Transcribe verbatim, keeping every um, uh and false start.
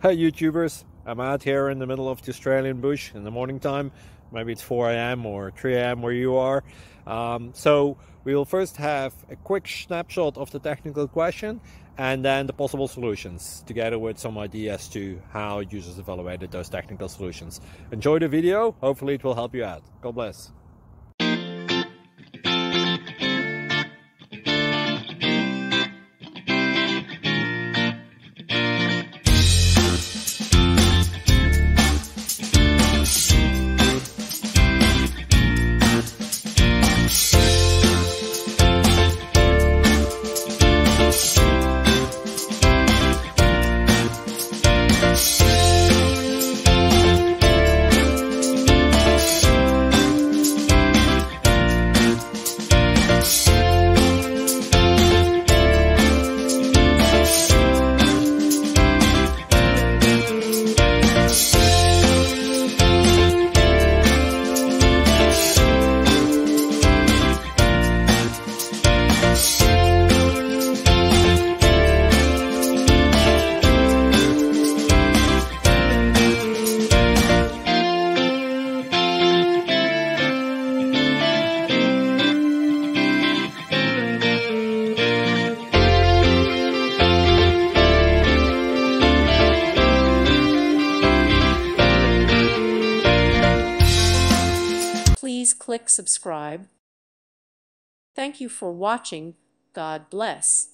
Hey YouTubers, I'm out here in the middle of the Australian bush in the morning time. Maybe it's four A M or three A M where you are. Um, so we will first have a quick snapshot of the technical question and then the possible solutions, together with some ideas to how users evaluated those technical solutions. Enjoy the video, hopefully it will help you out. God bless. Please click subscribe. Thank you for watching. God bless.